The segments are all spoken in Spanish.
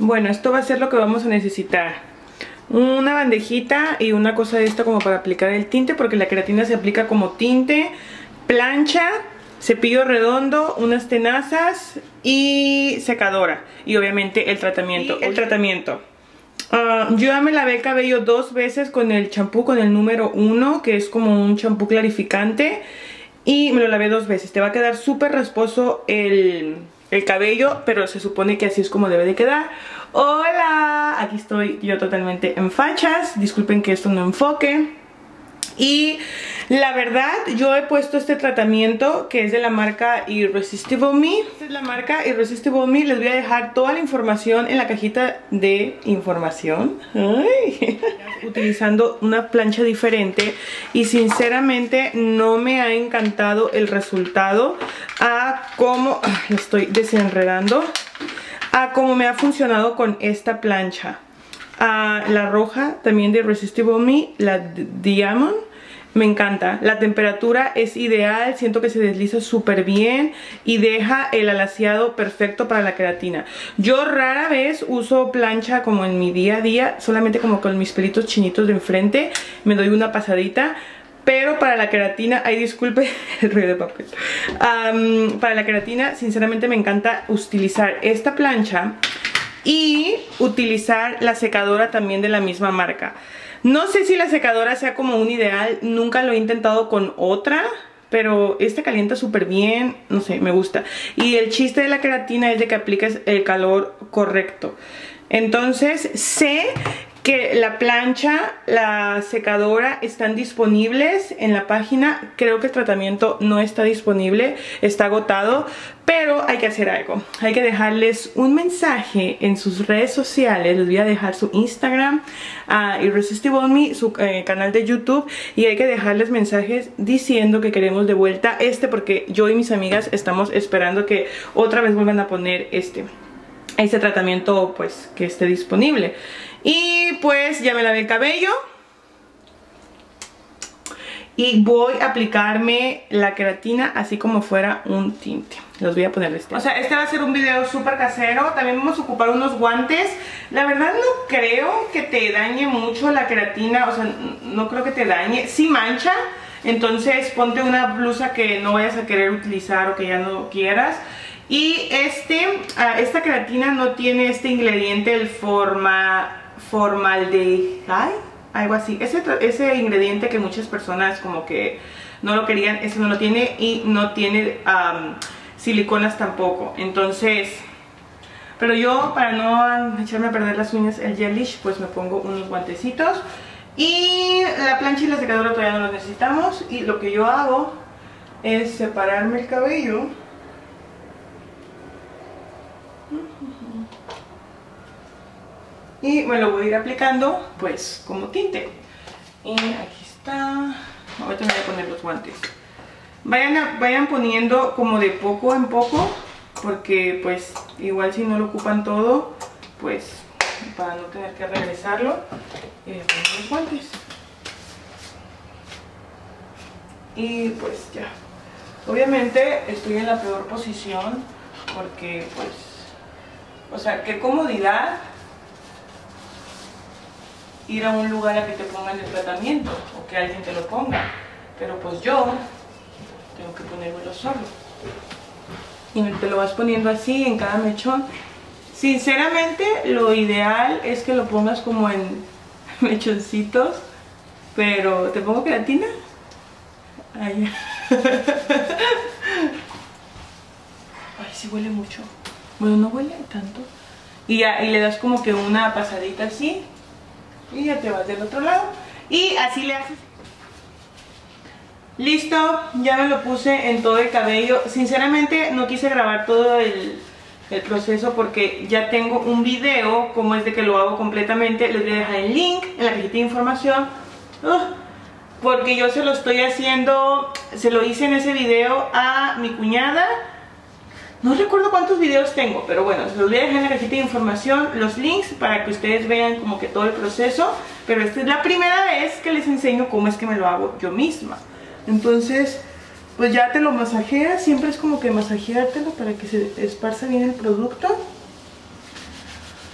Bueno, esto va a ser lo que vamos a necesitar. Una bandejita y una cosa de esta como para aplicar el tinte, porque la queratina se aplica como tinte, plancha, cepillo redondo, unas tenazas y secadora. Y obviamente el tratamiento. Yo ya me lavé el cabello 2 veces con el champú, con el número 1, que es como un champú clarificante. Y me lo lavé 2 veces. Te va a quedar súper rasposo el cabello, pero se supone que así es como debe de quedar. Hola, aquí estoy yo totalmente en fachas. Disculpen que esto no enfoque. Y la verdad, yo he puesto este tratamiento que es de la marca Irresistible Me. Esta es la marca Irresistible Me. Les voy a dejar toda la información en la cajita de información. Ay. Utilizando una plancha diferente y sinceramente no me ha encantado el resultado a cómo lo estoy desenredando, a cómo me ha funcionado con esta plancha. La roja también de Irresistible Me, la Diamond, me encanta. La temperatura es ideal, siento que se desliza súper bien y deja el alaciado perfecto para la queratina. Yo rara vez uso plancha como en mi día a día, solamente como con mis pelitos chinitos de enfrente, me doy una pasadita. Pero para la queratina, ay disculpe el ruido de papel, para la queratina sinceramente me encanta utilizar esta plancha y utilizar la secadora también de la misma marca. No sé si la secadora sea como un ideal, nunca lo he intentado con otra, pero esta calienta súper bien, no sé, me gusta. Y el chiste de la queratina es de que apliques el calor correcto. Entonces sé que la plancha, la secadora están disponibles en la página. Creo que el tratamiento no está disponible, está agotado, pero hay que hacer algo. Hay que dejarles un mensaje en sus redes sociales. Les voy a dejar su Instagram, Irresistible Me, su canal de YouTube, y hay que dejarles mensajes diciendo que queremos de vuelta porque yo y mis amigas estamos esperando que otra vez vuelvan a poner este tratamiento, pues que esté disponible. Y pues ya me lavé el cabello y voy a aplicarme la queratina así como fuera un tinte. Los voy a poner este. O sea, este va a ser un video súper casero. También vamos a ocupar unos guantes. La verdad no creo que te dañe mucho la queratina. O sea, no creo que te dañe. Sí mancha. Entonces ponte una blusa que no vayas a querer utilizar o que ya no quieras. Y esta queratina no tiene este ingrediente, el formaldehído, algo así. Ese ingrediente que muchas personas como que no lo querían, ese no lo tiene. Y no tiene siliconas tampoco. Entonces, pero yo para no echarme a perder las uñas, el gelish, pues me pongo unos guantecitos. Y la plancha y la secadora todavía no los necesitamos. Y lo que yo hago es separarme el cabello. Y me lo voy a ir aplicando pues como tinte. Y aquí está. Ahorita me voy a poner los guantes. Vayan poniendo como de poco en poco, porque pues igual si no lo ocupan todo, pues para no tener que regresarlo. Y voy a poner los guantes. Y pues ya. Obviamente estoy en la peor posición porque pues, o sea, qué comodidad ir a un lugar a que te pongan el tratamiento o que alguien te lo ponga, pero pues yo tengo que ponérmelo solo. Y te lo vas poniendo así en cada mechón. Sinceramente lo ideal es que lo pongas como en mechoncitos, pero ¿te pongo queratina? Ay, ay, sí huele mucho. Bueno, no huele tanto. Y le das como que una pasadita así. Y ya te vas del otro lado. Y así le haces. Listo, ya me lo puse en todo el cabello. Sinceramente no quise grabar todo el proceso porque ya tengo un video como es de que lo hago completamente. Les voy a dejar el link en la cajita de información. Porque yo se lo estoy haciendo, se lo hice en ese video a mi cuñada. No recuerdo cuántos videos tengo, pero bueno, se los voy a dejar en la cajita de información los links para que ustedes vean como que todo el proceso. Pero esta es la primera vez que les enseño cómo es que me lo hago yo misma. Entonces, pues ya te lo masajeas, siempre es como que masajeártelo para que se esparza bien el producto.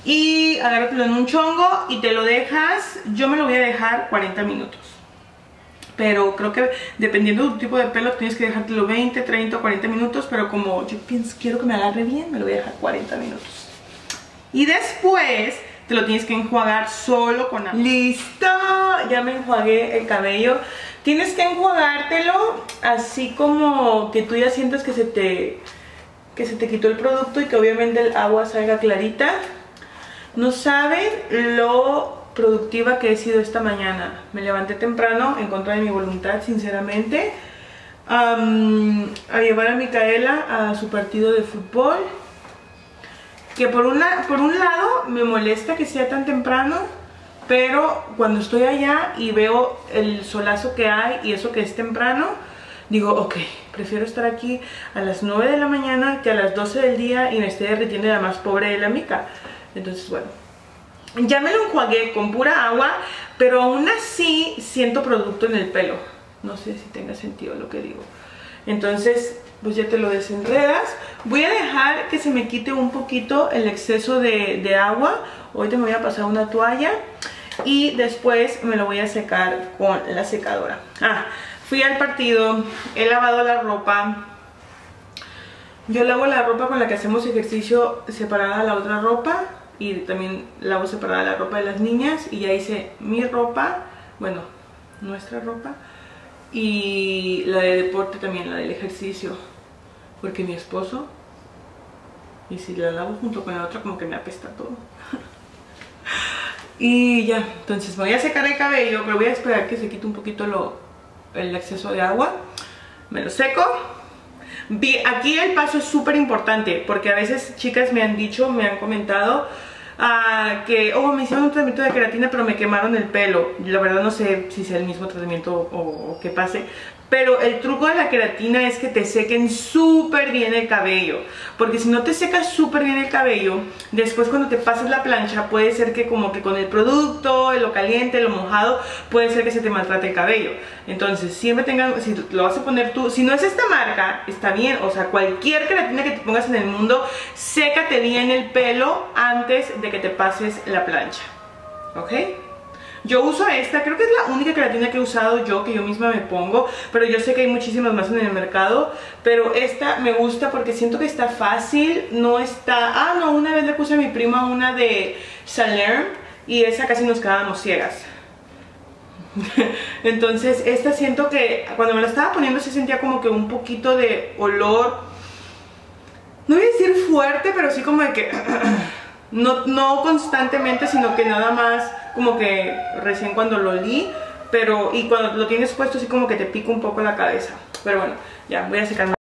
y agárratelo en un chongo y te lo dejas. Yo me lo voy a dejar 40 minutos. Pero creo que dependiendo de tu tipo de pelo tienes que dejártelo 20, 30 o 40 minutos. Pero como yo quiero que me agarre bien, me lo voy a dejar 40 minutos. Y después te lo tienes que enjuagar solo con agua. ¡Listo! Ya me enjuagué el cabello. Tienes que enjuagártelo así como que tú ya sientas que se te quitó el producto y que obviamente el agua salga clarita. No saben lo productiva que he sido esta mañana. Me levanté temprano en contra de mi voluntad, sinceramente, a llevar a Micaela a su partido de fútbol. Que por un lado me molesta que sea tan temprano, pero cuando estoy allá y veo el solazo que hay y eso que es temprano, digo, ok, prefiero estar aquí a las 9 de la mañana que a las 12 del día y me esté derritiendo la más pobre de la mica. Entonces, bueno, ya me lo enjuagué con pura agua, pero aún así siento producto en el pelo. No sé si tenga sentido lo que digo. Entonces, pues ya te lo desenredas. Voy a dejar que se me quite un poquito el exceso de agua. Ahorita me voy a pasar una toalla y después me lo voy a secar con la secadora. Fui al partido, he lavado la ropa. Yo lavo la ropa con la que hacemos ejercicio separada de la otra ropa. Y también lavo separada la ropa de las niñas. Y ya hice mi ropa, bueno, nuestra ropa. Y la de deporte también, la del ejercicio. Porque mi esposo, y si la lavo junto con la otra, como que me apesta todo. Y ya, entonces me voy a secar el cabello, pero voy a esperar que se quite un poquito el exceso de agua. Me lo seco. Aquí el paso es súper importante, porque a veces chicas me han dicho, me han comentado que me hicieron un tratamiento de queratina pero me quemaron el pelo. La verdad no sé si sea el mismo tratamiento o qué pase, pero el truco de la queratina es que te sequen súper bien el cabello, porque si no te secas súper bien el cabello, después cuando te pases la plancha puede ser que como que con el producto, lo caliente, lo mojado, puede ser que se te maltrate el cabello. Entonces siempre tengan, si lo vas a poner tú, si no es esta marca, está bien, o sea, cualquier queratina que te pongas en el mundo, sécate bien el pelo antes de que te pases la plancha, ¿ok? Yo uso esta, creo que es la única queratina que he usado yo, que yo misma me pongo, pero yo sé que hay muchísimas más en el mercado, pero esta me gusta porque siento que está fácil, no está... no, una vez le puse a mi prima una de Salerm y esa casi nos quedábamos ciegas. Entonces esta siento que cuando me la estaba poniendo se sentía como que un poquito de olor, no voy a decir fuerte, pero sí como de que... No constantemente, sino que nada más como que recién cuando lo olí, y cuando lo tienes puesto así como que te pica un poco la cabeza. Pero bueno, ya voy a secarme.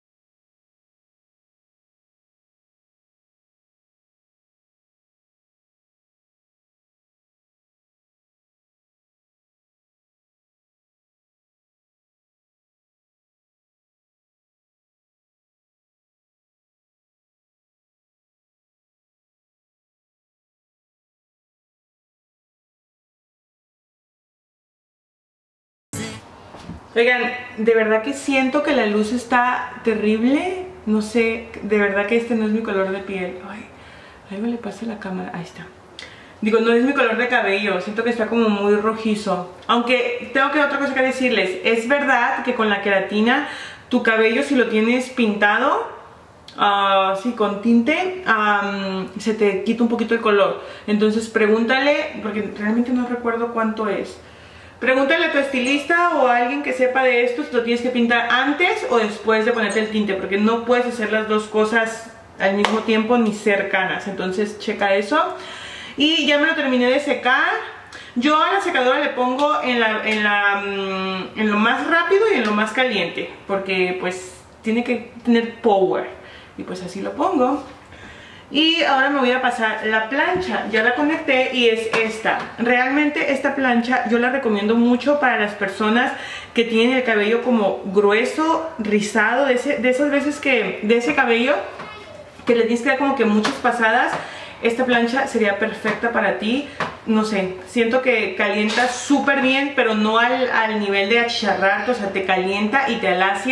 Oigan, de verdad que siento que la luz está terrible. No sé, de verdad que este no es mi color de piel. Ay, algo le pasa a la cámara. Ahí está. Digo, no es mi color de cabello. Siento que está como muy rojizo. Aunque tengo que otra cosa que decirles. Es verdad que con la queratina, tu cabello, si lo tienes pintado, sí, con tinte, se te quita un poquito el color. Entonces pregúntale, porque realmente no recuerdo cuánto es. Pregúntale a tu estilista o a alguien que sepa de esto si lo tienes que pintar antes o después de ponerte el tinte, porque no puedes hacer las dos cosas al mismo tiempo ni cercanas. Entonces checa eso. Y ya me lo terminé de secar. Yo a la secadora le pongo en lo más rápido y en lo más caliente, porque pues tiene que tener power. Y pues así lo pongo. Y ahora me voy a pasar la plancha. Ya la conecté y es esta. Realmente esta plancha yo la recomiendo mucho para las personas que tienen el cabello como grueso, rizado, de esas veces que de ese cabello que le tienes que dar como que muchas pasadas. Esta plancha sería perfecta para ti. No sé, siento que calienta súper bien, pero no al nivel de achicharrarte, o sea, te calienta y te alacia.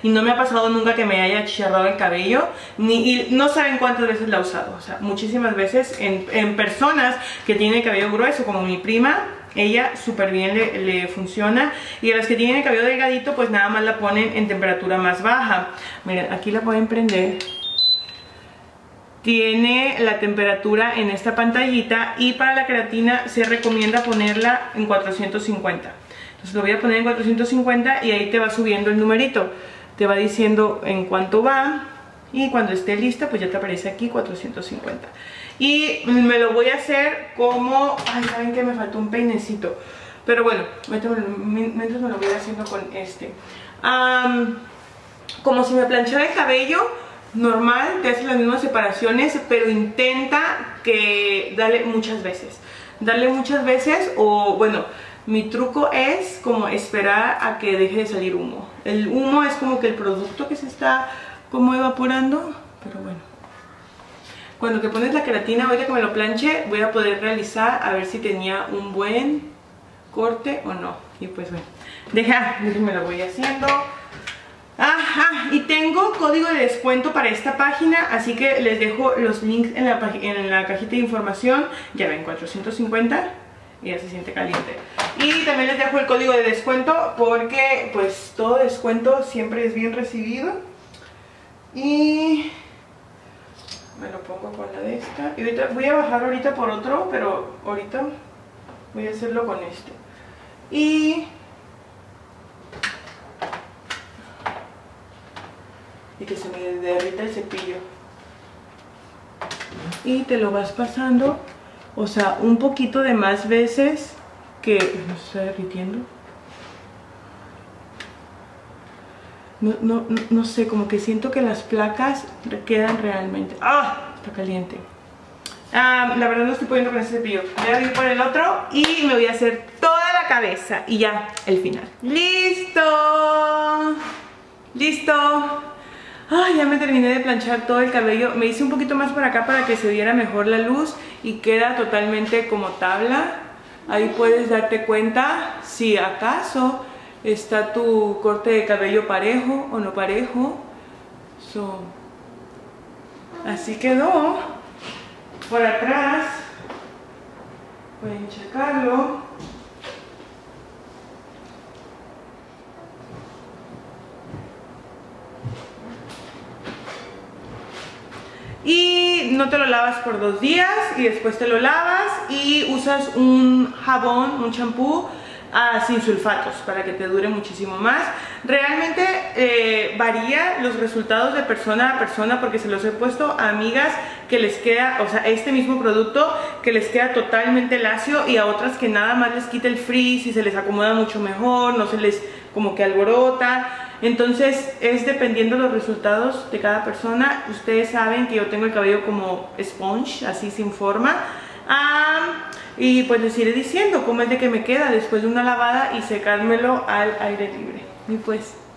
y no me ha pasado nunca que me haya chicharrado el cabello, y no saben cuántas veces la he usado, o sea, muchísimas veces en personas que tienen el cabello grueso, como mi prima. Ella súper bien le funciona, y a las que tienen el cabello delgadito pues nada más la ponen en temperatura más baja. Miren, aquí la pueden prender. Tiene la temperatura en esta pantallita, y para la queratina se recomienda ponerla en 450. Entonces lo voy a poner en 450 y ahí te va subiendo el numerito. Te va diciendo en cuánto va, y cuando esté lista pues ya te aparece aquí 450. Y me lo voy a hacer como... Ay, ¿saben qué? Me faltó un peinecito. Pero bueno, mientras me lo voy haciendo con este. Como si me planchara el cabello normal, te haces las mismas separaciones, pero intenta que darle muchas veces. Darle muchas veces, o bueno, mi truco es como esperar a que deje de salir humo. El humo es como que el producto que se está como evaporando, pero bueno. Cuando te pones la queratina, ahorita que me lo planche, voy a poder realizar a ver si tenía un buen corte o no. Y pues bueno, déjenme lo voy haciendo. Ajá, y tengo código de descuento para esta página, así que les dejo los links en la cajita de información. Ya ven, 450 y ya se siente caliente. Y también les dejo el código de descuento porque pues todo descuento siempre es bien recibido. Y me lo pongo con la de esta. Y ahorita voy a bajar ahorita por otro, pero ahorita voy a hacerlo con este. Y que se me derrita el cepillo. Y te lo vas pasando, o sea, un poquito de más veces que... ¿No se está derritiendo? No sé, como que siento que las placas quedan realmente... ¡Ah! Está caliente. La verdad no estoy pudiendo con ese cepillo. Voy a ir por el otro y me voy a hacer toda la cabeza. Y ya, el final. ¡Listo! ¡Listo! Ay, ya me terminé de planchar todo el cabello. Me hice un poquito más por acá para que se viera mejor la luz y queda totalmente como tabla. Ahí puedes darte cuenta si acaso está tu corte de cabello parejo o no parejo. Así quedó. Por atrás pueden checarlo. Y no te lo lavas por 2 días y después te lo lavas y usas un jabón, un champú sin sulfatos para que te dure muchísimo más. Realmente varía los resultados de persona a persona, porque se los he puesto a amigas que les queda, o sea, este mismo producto que les queda totalmente lacio, y a otras que nada más les quita el frizz y se les acomoda mucho mejor, no se les como que alborota. Entonces es dependiendo de los resultados de cada persona. Ustedes saben que yo tengo el cabello como sponge, así sin forma. Y pues les iré diciendo cómo es de que me queda después de una lavada y secármelo al aire libre. Y pues